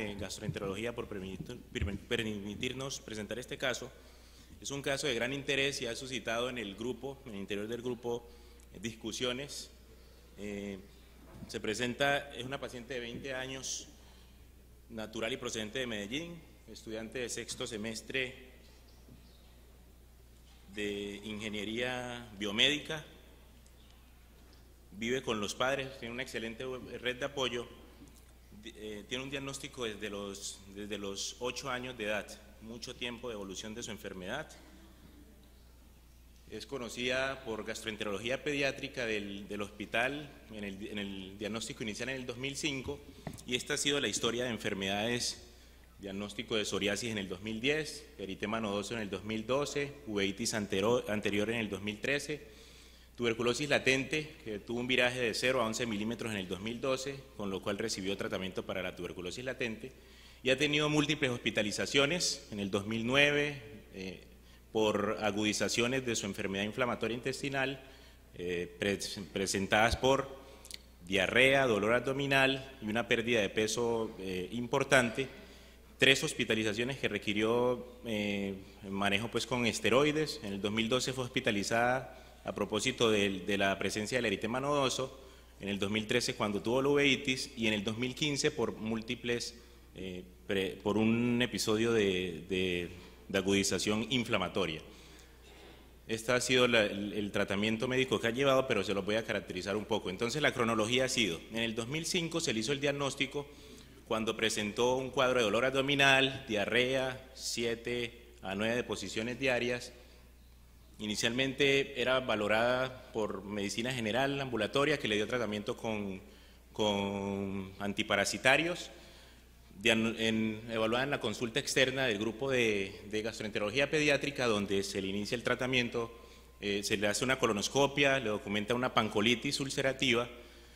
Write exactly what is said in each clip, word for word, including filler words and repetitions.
de Gastroenterología por permitir, permitirnos presentar este caso. Es un caso de gran interés y ha suscitado en el grupo, en el interior del grupo, discusiones. Eh, se presenta, es una paciente de veinte años, natural y procedente de Medellín, estudiante de sexto semestre de Ingeniería Biomédica, vive con los padres, tiene una excelente red de apoyo, eh, tiene un diagnóstico desde los, desde los ocho años de edad, mucho tiempo de evolución de su enfermedad. Es conocida por gastroenterología pediátrica del, del hospital en el, en el diagnóstico inicial en el dos mil cinco, y esta ha sido la historia de enfermedades: diagnóstico de psoriasis en el dos mil diez, eritema nodoso en el dos mil doce, uveitis anterior, anterior en el dos mil trece, tuberculosis latente, que tuvo un viraje de cero a once milímetros en el dos mil doce, con lo cual recibió tratamiento para la tuberculosis latente, y ha tenido múltiples hospitalizaciones en el dos mil nueve, eh, por agudizaciones de su enfermedad inflamatoria intestinal, eh, pre presentadas por diarrea, dolor abdominal y una pérdida de peso eh, importante. Tres hospitalizaciones que requirió eh, manejo pues, con esteroides. En el dos mil doce fue hospitalizada a propósito de, de la presencia del eritema nodoso, en el dos mil trece cuando tuvo la uveitis, y en el dos mil quince por múltiples, eh, pre, por un episodio de, de de agudización inflamatoria. Este ha sido la, el, el tratamiento médico que ha llevado, pero se lo voy a caracterizar un poco. Entonces la cronología ha sido: en el dos mil cinco se le hizo el diagnóstico cuando presentó un cuadro de dolor abdominal, diarrea, siete a nueve deposiciones diarias. Inicialmente era valorada por medicina general ambulatoria, que le dio tratamiento con, con antiparasitarios. En, en, evaluada en la consulta externa del grupo de, de gastroenterología pediátrica, donde se le inicia el tratamiento, eh, se le hace una colonoscopia, le documenta una pancolitis ulcerativa,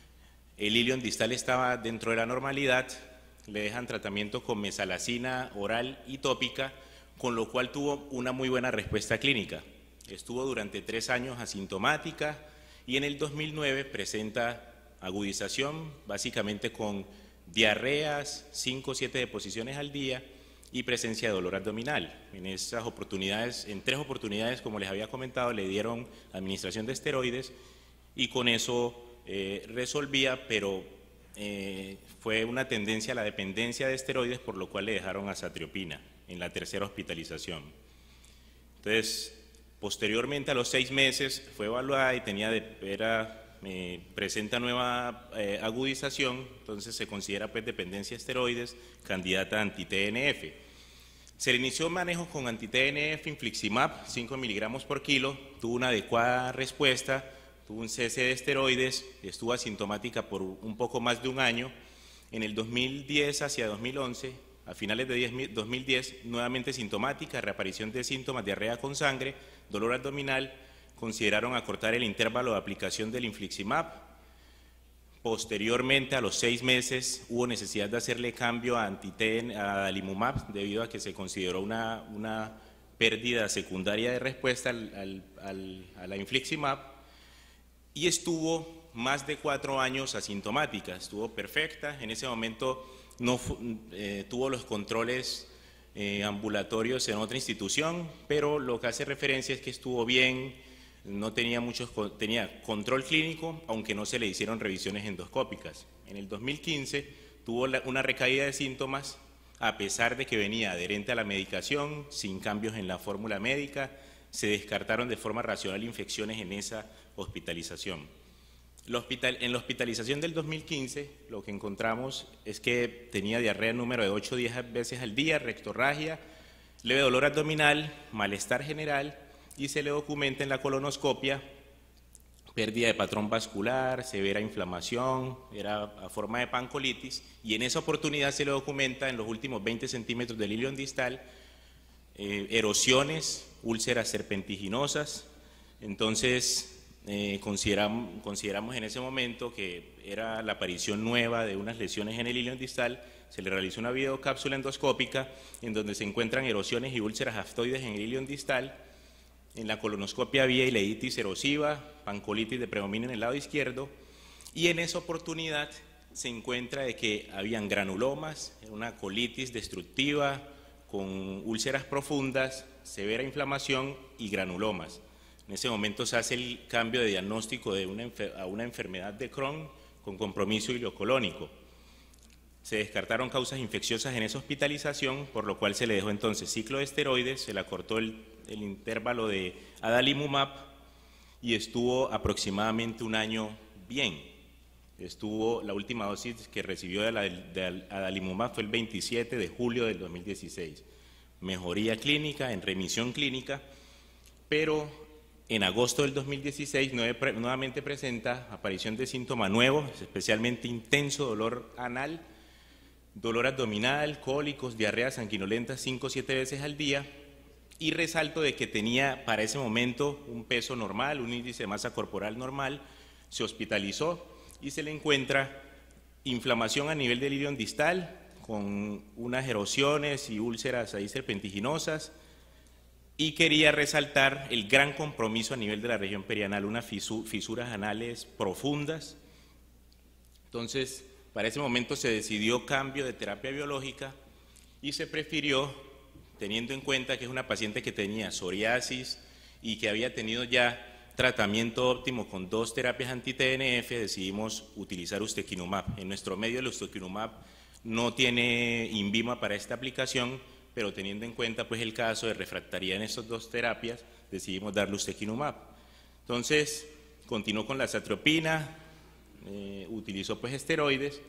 el ilion distal estaba dentro de la normalidad, le dejan tratamiento con mesalazina oral y tópica, con lo cual tuvo una muy buena respuesta clínica. Estuvo durante tres años asintomática y en el dos mil nueve presenta agudización, básicamente con diarreas, cinco o siete deposiciones al día y presencia de dolor abdominal. En esas oportunidades, en tres oportunidades, como les había comentado, le dieron administración de esteroides y con eso eh, resolvía, pero eh, fue una tendencia a la dependencia de esteroides, por lo cual le dejaron azatriopina en la tercera hospitalización. Entonces, posteriormente a los seis meses fue evaluada y tenía de, era Eh, presenta nueva eh, agudización, entonces se considera pues dependencia de esteroides, candidata a anti-T N F. Se le inició manejo con anti-T N F, infliximab, cinco miligramos por kilo, tuvo una adecuada respuesta, tuvo un cese de esteroides, estuvo asintomática por un poco más de un año. En el dos mil diez hacia dos mil once, a finales de dos mil diez, nuevamente sintomática, reaparición de síntomas, diarrea con sangre, dolor abdominal. Consideraron acortar el intervalo de aplicación del infliximab. Posteriormente, a los seis meses, hubo necesidad de hacerle cambio a anti-T, a adalimumab, debido a que se consideró una, una pérdida secundaria de respuesta al, al, al, a la infliximab, y estuvo más de cuatro años asintomática, estuvo perfecta. En ese momento no eh, tuvo los controles eh, ambulatorios en otra institución, pero lo que hace referencia es que estuvo bien. No tenía, muchos, tenía control clínico, aunque no se le hicieron revisiones endoscópicas. En el dos mil quince tuvo la, una recaída de síntomas, a pesar de que venía adherente a la medicación, sin cambios en la fórmula médica. Se descartaron de forma racional infecciones en esa hospitalización. La hospital, en la hospitalización del dos mil quince, lo que encontramos es que tenía diarrea número de ocho a diez veces al día, rectorragia, leve dolor abdominal, malestar general, y se le documenta en la colonoscopia pérdida de patrón vascular, severa inflamación, era a forma de pancolitis, y en esa oportunidad se le documenta en los últimos veinte centímetros del ilion distal eh, erosiones, úlceras serpentiginosas. Entonces eh, consideramos, consideramos en ese momento que era la aparición nueva de unas lesiones en el ilion distal. Se le realizó una videocápsula endoscópica en donde se encuentran erosiones y úlceras aftoides en el ilion distal. En la colonoscopia había ileitis erosiva, pancolitis de predominio en el lado izquierdo, y en esa oportunidad se encuentra de que habían granulomas, una colitis destructiva con úlceras profundas, severa inflamación y granulomas. En ese momento se hace el cambio de diagnóstico de una, a una enfermedad de Crohn con compromiso ileocolónico. Se descartaron causas infecciosas en esa hospitalización, por lo cual se le dejó entonces ciclo de esteroides, se le acortó el, el intervalo de adalimumab y estuvo aproximadamente un año bien. Estuvo, la última dosis que recibió de, la, de adalimumab fue el veintisiete de julio del dos mil dieciséis. Mejoría clínica, en remisión clínica, pero en agosto del dos mil dieciséis nuevamente presenta aparición de síntomas nuevos, especialmente intenso dolor anal, dolor abdominal, cólicos, diarrea sanguinolenta cinco o siete veces al día, y resalto de que tenía para ese momento un peso normal, un índice de masa corporal normal, se hospitalizó y se le encuentra inflamación a nivel del ilion distal con unas erosiones y úlceras ahí serpentiginosas, y quería resaltar el gran compromiso a nivel de la región perianal, unas fisuras anales profundas. Entonces, para ese momento se decidió cambio de terapia biológica y se prefirió, teniendo en cuenta que es una paciente que tenía psoriasis y que había tenido ya tratamiento óptimo con dos terapias anti-T N F, decidimos utilizar ustekinumab. En nuestro medio el ustekinumab no tiene INVIMA para esta aplicación, pero teniendo en cuenta pues el caso de refractaría en estas dos terapias, decidimos darle ustekinumab. Entonces, continuó con la azathioprina, eh, utilizó pues esteroides,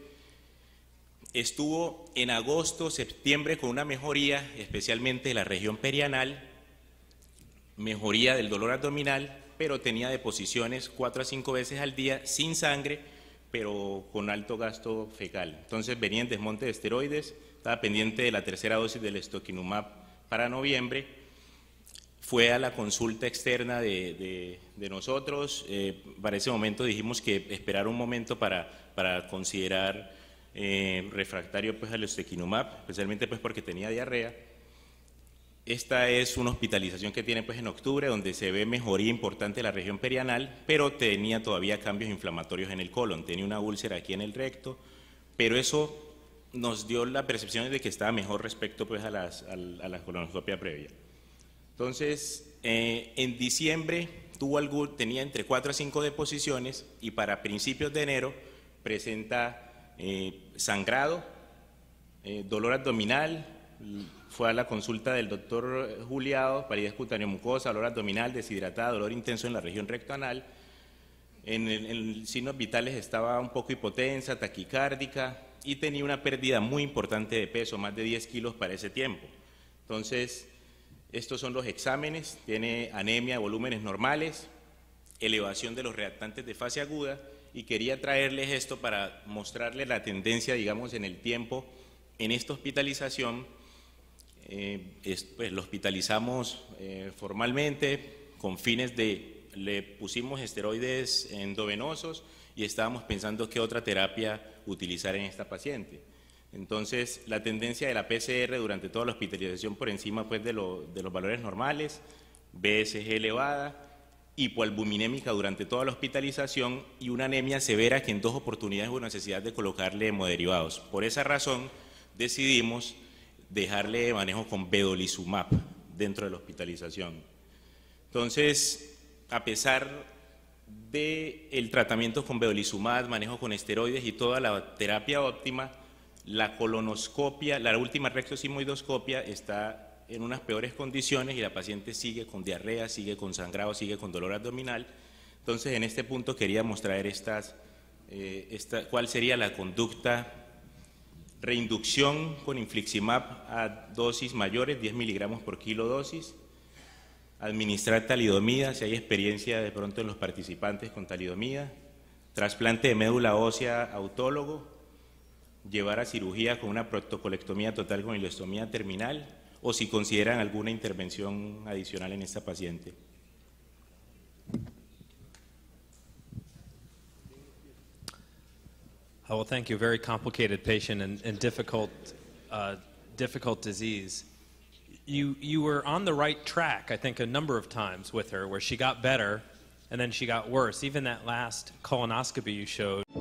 estuvo en agosto, septiembre con una mejoría, especialmente de la región perianal, mejoría del dolor abdominal, pero tenía deposiciones cuatro a cinco veces al día, sin sangre, pero con alto gasto fecal. Entonces venía en desmonte de esteroides, estaba pendiente de la tercera dosis del ustekinumab para noviembre, fue a la consulta externa de, de, de nosotros, eh, para ese momento dijimos que esperar un momento para, para considerar eh, refractario pues, al ustekinumab, especialmente pues, porque tenía diarrea. Esta es una hospitalización que tiene pues, en octubre, donde se ve mejoría importante de la región perianal, pero tenía todavía cambios inflamatorios en el colon, tenía una úlcera aquí en el recto, pero eso nos dio la percepción de que estaba mejor respecto pues, a, las, a, a la colonoscopia previa. Entonces, eh, en diciembre tuvo algo, tenía entre cuatro a cinco deposiciones y para principios de enero presenta eh, sangrado, eh, dolor abdominal, fue a la consulta del doctor Juliado, palidez cutánea mucosa, dolor abdominal, deshidratada, dolor intenso en la región rectoanal. En, el, en signos vitales estaba un poco hipotensa, taquicárdica y tenía una pérdida muy importante de peso, más de diez kilos para ese tiempo. Entonces, estos son los exámenes, tiene anemia de volúmenes normales, elevación de los reactantes de fase aguda, y quería traerles esto para mostrarles la tendencia, digamos, en el tiempo, en esta hospitalización. Eh, es, pues, lo hospitalizamos eh, formalmente con fines de, le pusimos esteroides endovenosos y estábamos pensando qué otra terapia utilizar en esta paciente. Entonces, la tendencia de la P C R durante toda la hospitalización por encima pues, de, lo, de los valores normales, B S G elevada, hipoalbuminémica durante toda la hospitalización y una anemia severa que en dos oportunidades hubo necesidad de colocarle hemoderivados. Por esa razón decidimos dejarle manejo con vedolizumab dentro de la hospitalización. Entonces, a pesar del tratamiento con vedolizumab, manejo con esteroides y toda la terapia óptima, la colonoscopia, la última rectosigmoidoscopia está en unas peores condiciones y la paciente sigue con diarrea, sigue con sangrado, sigue con dolor abdominal. Entonces, en este punto quería mostrar estas, eh, esta, cuál sería la conducta. Reinducción con infliximab a dosis mayores, diez miligramos por kilo dosis. Administrar talidomida, si hay experiencia de pronto en los participantes con talidomida. Trasplante de médula ósea autólogo. Llevar a cirugía con una protocolectomía total con ileostomía terminal, o si consideran alguna intervención adicional en esta paciente. Oh, well, thank you. Very complicated patient and, and difficult, uh, difficult disease. You, you were on the right track, I think, a number of times with her, where she got better and then she got worse. Even that last colonoscopy you showed.